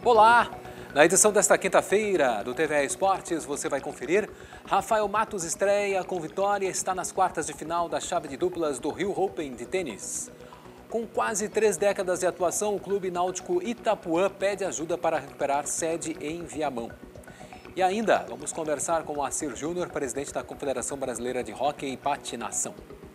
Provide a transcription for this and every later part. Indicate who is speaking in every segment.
Speaker 1: Olá! Na edição desta quinta-feira do TVE Esportes, você vai conferir. Rafael Matos estreia com vitória e está nas quartas de final da chave de duplas do Rio Open de tênis. Com quase 3 décadas de atuação, o Clube Náutico Itapuã pede ajuda para recuperar sede em Viamão. E ainda, vamos conversar com o Moacir Júnior, presidente da Confederação Brasileira de Hóquei e Patinação.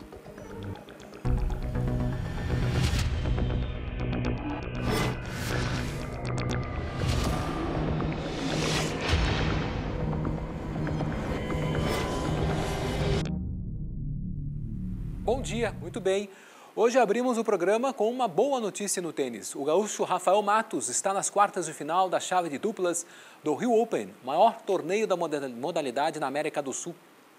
Speaker 1: Bom dia, muito bem. Hoje abrimos o programa com uma boa notícia no tênis. O gaúcho Rafael Matos está nas quartas de final da chave de duplas do Rio Open, maior torneio da modalidade na América do Sul.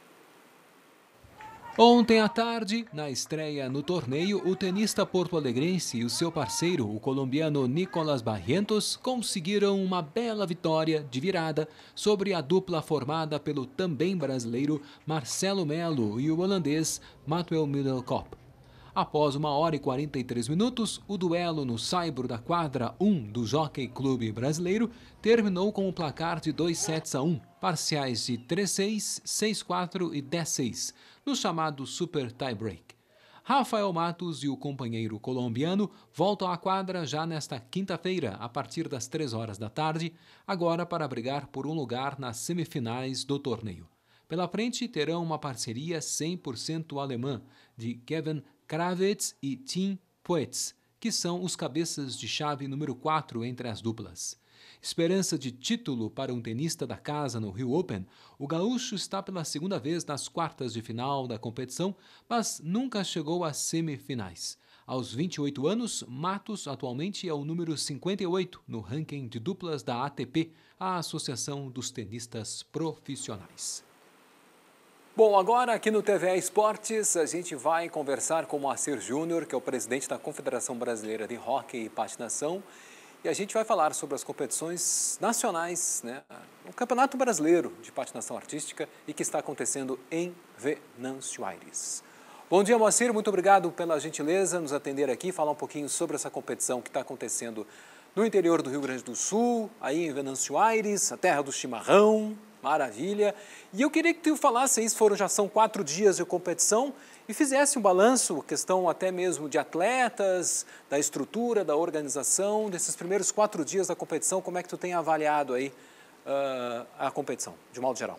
Speaker 1: Ontem à tarde, na estreia no torneio, o tenista porto-alegrense e o seu parceiro, o colombiano Nicolás Barrientos, conseguiram uma bela vitória de virada sobre a dupla formada pelo também brasileiro Marcelo Melo e o holandês Mathieu Middelkoop. Após 1 hora e 43 minutos, o duelo no saibro da quadra 1 do Jockey Clube brasileiro terminou com o placar de 2-1, parciais de 3-6, 6-4 e 10-6, no chamado Super Tie Break. Rafael Matos e o companheiro colombiano voltam à quadra já nesta quinta-feira, a partir das 3 horas da tarde, agora para brigar por um lugar nas semifinais do torneio. Pela frente terão uma parceria 100% alemã de Kevin Kravitz e Tim Poetz, que são os cabeças de chave número 4 entre as duplas. Esperança de título para um tenista da casa no Rio Open, o gaúcho está pela segunda vez nas quartas de final da competição, mas nunca chegou às semifinais. Aos 28 anos, Matos atualmente é o número 58 no ranking de duplas da ATP, a Associação dos Tenistas Profissionais. Bom, agora aqui no TVE Esportes a gente vai conversar com o Moacir Júnior, que é o presidente da Confederação Brasileira de Hóquei e Patinação, e a gente vai falar sobre as competições nacionais, né? O Campeonato Brasileiro de Patinação Artística e que está acontecendo em Venâncio Aires. Bom dia, Moacir, muito obrigado pela gentileza nos atender aqui, falar um pouquinho sobre essa competição que está acontecendo no interior do Rio Grande do Sul, aí em Venâncio Aires, a terra do chimarrão. Maravilha. E eu queria que tu falasse isso, já são 4 dias de competição, e fizesse um balanço, questão até mesmo de atletas, da estrutura, da organização, desses primeiros 4 dias da competição, como é que tu tem avaliado aí a competição, de modo geral?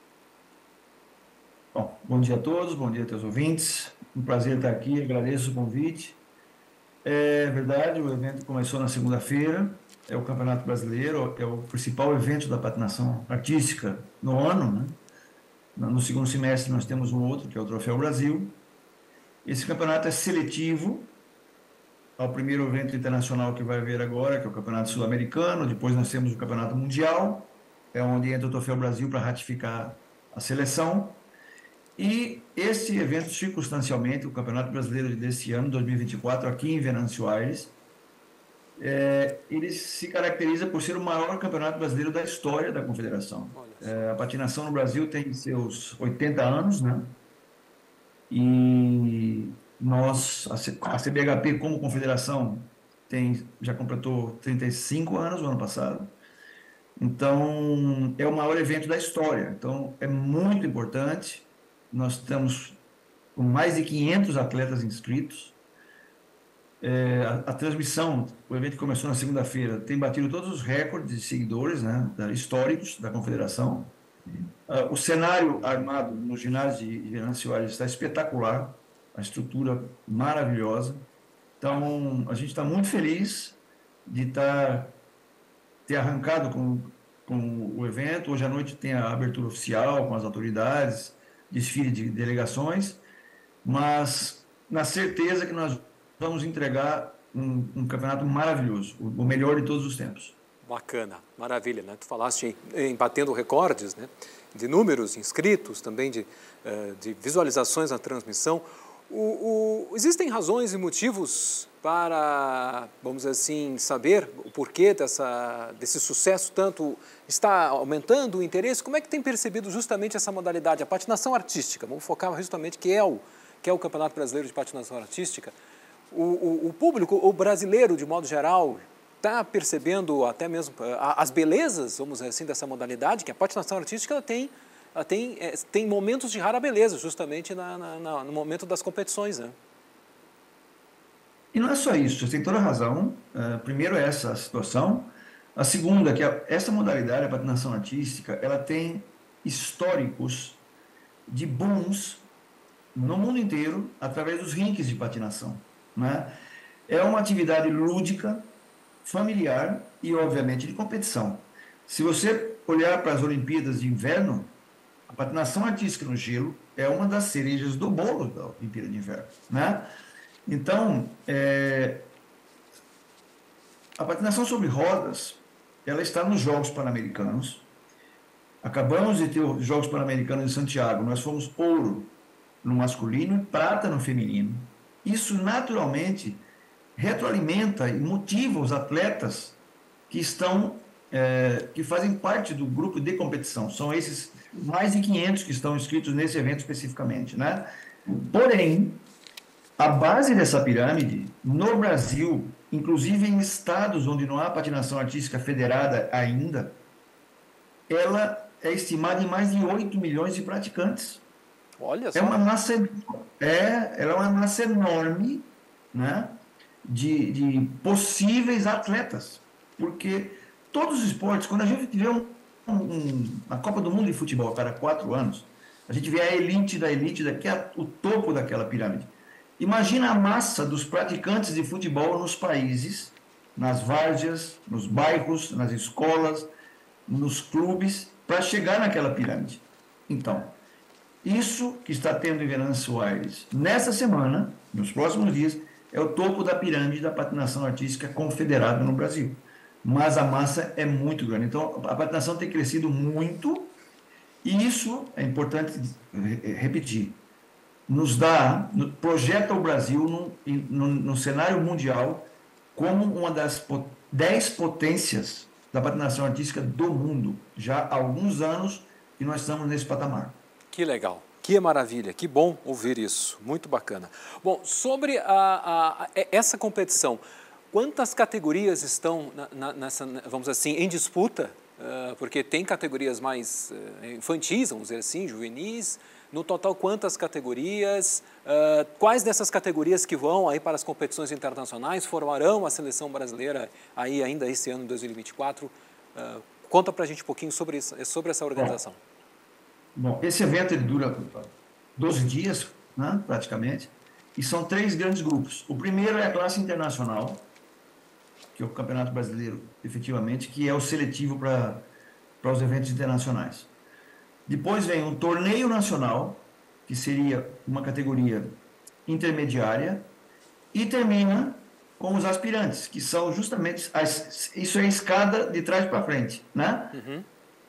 Speaker 2: Bom dia a todos, bom dia a teus ouvintes, um prazer estar aqui, agradeço o convite. É verdade, o evento começou na segunda-feira, é o Campeonato Brasileiro, é o principal evento da patinação artística no ano, né? No segundo semestre nós temos um outro, que é o Troféu Brasil. Esse campeonato é seletivo ao primeiro evento internacional que vai haver agora, que é o Campeonato Sul-Americano, depois nós temos o Campeonato Mundial, é onde entra o Troféu Brasil para ratificar a seleção. E esse evento, circunstancialmente, o Campeonato Brasileiro desse ano, 2024, aqui em Venâncio Aires, ele se caracteriza por ser o maior campeonato brasileiro da história da Confederação. A patinação no Brasil tem seus 80 anos, né? E nós, a CBHP como confederação, já completou 35 anos no ano passado. Então, é o maior evento da história. Então, é muito importante. Nós estamos com mais de 500 atletas inscritos. A transmissão, o evento começou na segunda-feira, tem batido todos os recordes de seguidores, né, históricos da Confederação. O cenário armado no ginásio de Venâncio Aires está espetacular, a estrutura maravilhosa. Então, a gente está muito feliz de ter arrancado com o evento. Hoje à noite tem a abertura oficial com as autoridades, desfile de delegações, mas na certeza que nós vamos entregar um campeonato maravilhoso, o melhor de todos os tempos.
Speaker 1: Bacana, maravilha, né? Tu falaste em batendo recordes, né? De números inscritos, também de visualizações na transmissão. Existem razões e motivos para, vamos dizer assim, saber o porquê desse sucesso tanto está aumentando o interesse? Como é que tem percebido justamente essa modalidade, a patinação artística? Vamos focar justamente que é o Campeonato Brasileiro de Patinação Artística. O público, o brasileiro de modo geral, está percebendo até mesmo as belezas, vamos dizer assim, dessa modalidade, que a patinação artística tem momentos de rara beleza, justamente no momento das competições, né?
Speaker 2: E não é só isso, você tem toda a razão. Primeiro, essa situação. A segunda, que essa modalidade, a patinação artística, ela tem históricos de booms no mundo inteiro através dos rinques de patinação, né? É uma atividade lúdica, familiar e, obviamente, de competição. Se você olhar para as Olimpíadas de Inverno, a patinação artística no gelo é uma das cerejas do bolo da Olimpíada de Inverno, né? Então, a patinação sobre rodas, ela está nos Jogos Pan-Americanos. Acabamos de ter os Jogos Pan-Americanos em Santiago. Nós fomos ouro no masculino e prata no feminino. Isso, naturalmente, retroalimenta e motiva os atletas que que fazem parte do grupo de competição. São esses mais de 500 que estão inscritos nesse evento especificamente, né? Porém, a base dessa pirâmide, no Brasil, inclusive em estados onde não há patinação artística federada ainda, ela é estimada em mais de 8 milhões de praticantes.
Speaker 1: Olha só.
Speaker 2: Ela é uma massa enorme, né, de possíveis atletas. Porque todos os esportes, quando a gente tiver a Copa do Mundo de Futebol a cada 4 anos, a gente vê a elite da elite, que é o topo daquela pirâmide. Imagina a massa dos praticantes de futebol nos países, nas várzeas, nos bairros, nas escolas, nos clubes, para chegar naquela pirâmide. Então, isso que está tendo em Venâncio Aires nessa semana, nos próximos dias, é o topo da pirâmide da patinação artística confederada no Brasil. Mas a massa é muito grande. Então, a patinação tem crescido muito, e isso é importante repetir. Projeta o Brasil no cenário mundial como uma das 10 potências da patinação artística do mundo, já há alguns anos que nós estamos nesse patamar.
Speaker 1: Que legal, que maravilha, que bom ouvir isso, muito bacana. Bom, sobre essa competição, quantas categorias estão nessa, vamos dizer assim, em disputa? Porque tem categorias mais infantis, vamos dizer assim, juvenis. No total, quantas categorias? Quais dessas categorias que vão aí para as competições internacionais formarão a seleção brasileira aí ainda esse ano, 2024? Conta para a gente um pouquinho sobre essa organização.
Speaker 2: Bom, esse evento ele dura 12 dias, né, praticamente, e são 3 grandes grupos. O primeiro é a classe internacional, que é o Campeonato Brasileiro, efetivamente, que é o seletivo para os eventos internacionais. Depois vem um torneio nacional, que seria uma categoria intermediária, e termina com os aspirantes, que são justamente, isso é a escada de trás para frente, né?
Speaker 1: Uhum.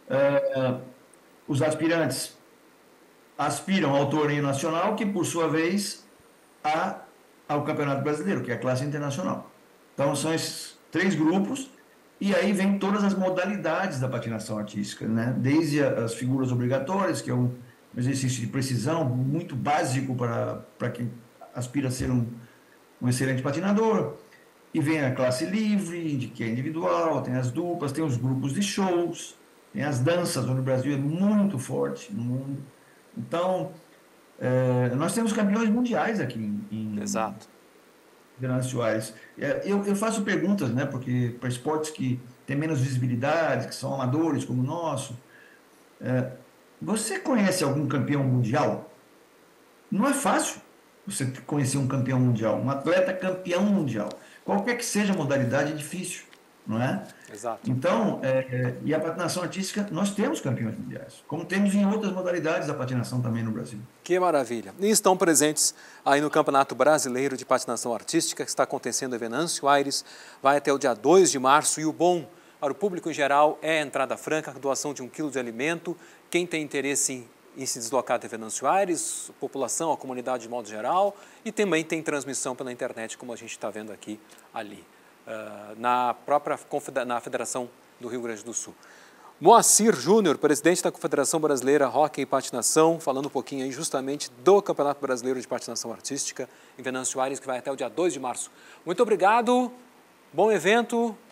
Speaker 2: Os aspirantes aspiram ao torneio nacional, que por sua vez ao Campeonato Brasileiro, que é a classe internacional. Então são esses 3 grupos, e aí vem todas as modalidades da patinação artística, né? Desde as figuras obrigatórias, que é um exercício de precisão muito básico para quem aspira a ser um excelente patinador, e vem a classe livre, que é individual, tem as duplas, tem os grupos de shows, tem as danças, onde o Brasil é muito forte no mundo. Então, nós temos campeões mundiais aqui em
Speaker 1: Exato.
Speaker 2: Venâncio Aires. Eu faço perguntas, né, porque para esportes que têm menos visibilidade, que são amadores como o nosso, você conhece algum campeão mundial? Não é fácil você conhecer um campeão mundial, um atleta campeão mundial. Qualquer que seja a modalidade, é difícil, não é?
Speaker 1: Exato.
Speaker 2: Então, e a patinação artística, nós temos campeões mundiais, como temos em outras modalidades da patinação também no Brasil.
Speaker 1: Que maravilha. E estão presentes aí no Campeonato Brasileiro de Patinação Artística, que está acontecendo em Venâncio Aires, vai até o dia 2 de março, e o bom para o público em geral é a entrada franca, a doação de 1 quilo de alimento. Quem tem interesse em se deslocar até Venâncio Aires, a população, a comunidade de modo geral, e também tem transmissão pela internet, como a gente está vendo aqui, ali. Na Federação do Rio Grande do Sul. Moacir Júnior, presidente da Confederação Brasileira Hóquei e Patinação, falando um pouquinho aí justamente do Campeonato Brasileiro de Patinação Artística em Venâncio Aires, que vai até o dia 2 de março. Muito obrigado, bom evento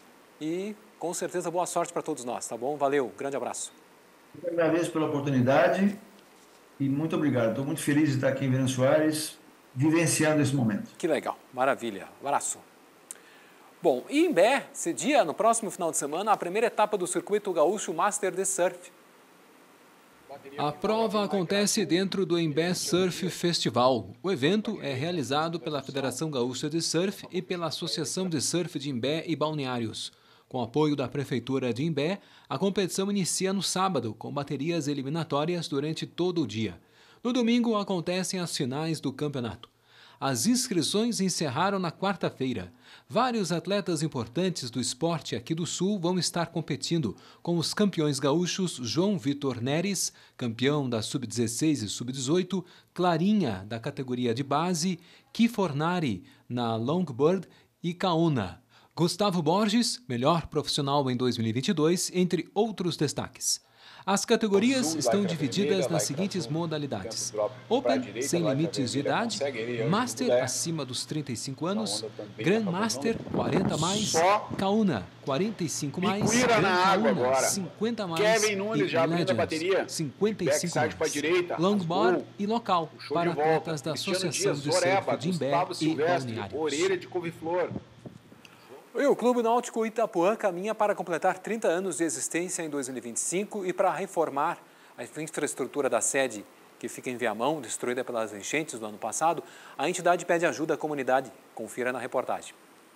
Speaker 1: e com certeza boa sorte para todos nós, tá bom? Valeu, grande abraço.
Speaker 2: Eu agradeço pela oportunidade e muito obrigado. Estou muito feliz de estar aqui em Venâncio Soares, vivenciando esse momento.
Speaker 1: Que legal, maravilha, abraço. Bom, e Imbé cedia no próximo final de semana a primeira etapa do Circuito Gaúcho Master de Surf. A prova acontece dentro do Imbé Surf Festival. O evento é realizado pela Federação Gaúcha de Surf e pela Associação de Surf de Imbé e Balneários. Com apoio da Prefeitura de Imbé, a competição inicia no sábado, com baterias eliminatórias durante todo o dia. No domingo, acontecem as finais do campeonato. As inscrições encerraram na quarta-feira. Vários atletas importantes do esporte aqui do Sul vão estar competindo, com os campeões gaúchos João Vitor Neres, campeão da Sub-16 e Sub-18, Clarinha, da categoria de base, Kifornari, na Longboard e Kauna. Gustavo Borges, melhor profissional em 2022, entre outros destaques. As categorias estão divididas nas seguintes modalidades: Open, sem limites de idade, Master acima dos 35 anos, Grandmaster 40 mais, Kauna 45 mais, Kauna 50 mais e Legends 55 mais, Longboard e local para atletas da Associação de Surf de Imbé e Balneários. E o Clube Náutico Itapuã caminha para completar 30 anos de existência em 2025 e para reformar a infraestrutura da sede, que fica em Viamão, destruída pelas enchentes do ano passado. A entidade pede ajuda à comunidade. Confira na reportagem.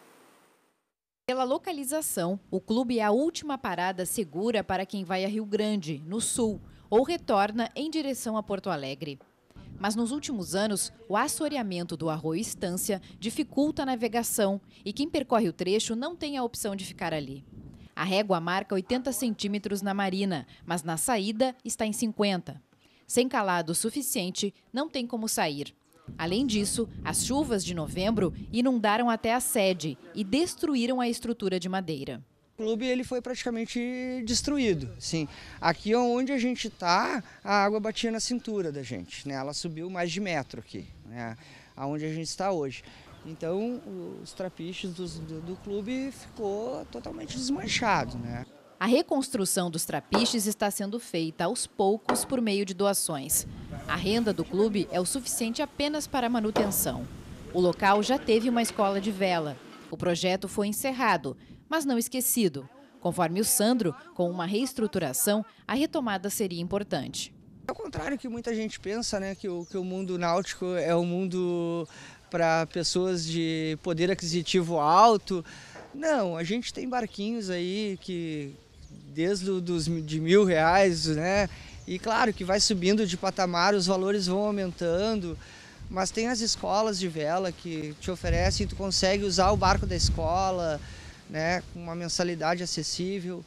Speaker 3: Pela localização, o clube é a última parada segura para quem vai a Rio Grande, no sul, ou retorna em direção a Porto Alegre. Mas nos últimos anos, o assoreamento do Arroio Estância dificulta a navegação e quem percorre o trecho não tem a opção de ficar ali. A régua marca 80 centímetros na marina, mas na saída está em 50. Sem calado suficiente, não tem como sair. Além disso, as chuvas de novembro inundaram até a sede e destruíram a estrutura de madeira.
Speaker 4: O clube ele foi praticamente destruído. Sim. Aqui onde a gente está, a água batia na cintura da gente, né? Ela subiu mais de metro aqui, né? Aonde a gente está hoje. Então, os trapiches do clube ficou totalmente desmanchado, né?
Speaker 3: A reconstrução dos trapiches está sendo feita aos poucos por meio de doações. A renda do clube é o suficiente apenas para a manutenção. O local já teve uma escola de vela. O projeto foi encerrado, mas não esquecido. Conforme o Sandro, com uma reestruturação, a retomada seria importante.
Speaker 4: Ao contrário que muita gente pensa, né, que o mundo náutico é um mundo para pessoas de poder aquisitivo alto. Não, a gente tem barquinhos aí que desde de R$1.000, né? E claro que vai subindo de patamar, os valores vão aumentando. Mas tem as escolas de vela que te oferecem, tu consegue usar o barco da escola, né, com uma mensalidade acessível.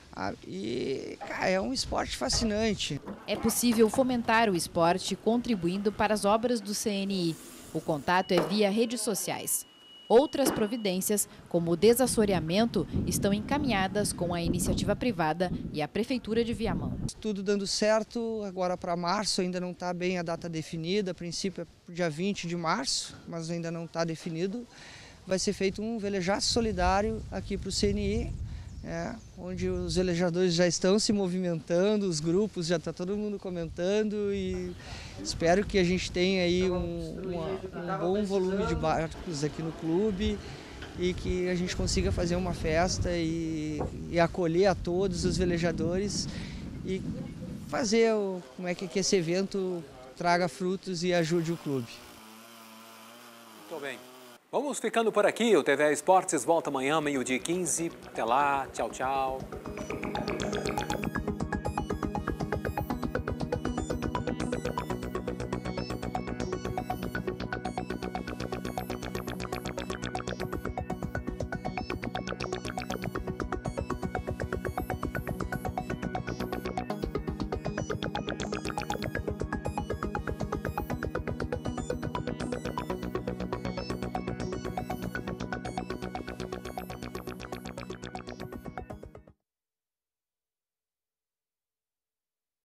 Speaker 4: E cara, é um esporte fascinante.
Speaker 3: É possível fomentar o esporte contribuindo para as obras do CNI. O contato é via redes sociais. Outras providências, como o desassoreamento, estão encaminhadas com a iniciativa privada e a Prefeitura de Viamão.
Speaker 4: Tudo dando certo, agora para março ainda não está bem a data definida, a princípio é dia 20 de março, mas ainda não está definido. Vai ser feito um velejaço solidário aqui para o CNI, onde os velejadores já estão se movimentando, os grupos, já está todo mundo comentando e espero que a gente tenha aí um bom volume de barcos aqui no clube e que a gente consiga fazer uma festa e acolher a todos os velejadores e fazer como é que esse evento traga frutos e ajude o clube.
Speaker 1: Muito bem. Vamos ficando por aqui. O TV Esportes volta amanhã, 12h15. Até lá. Tchau, tchau.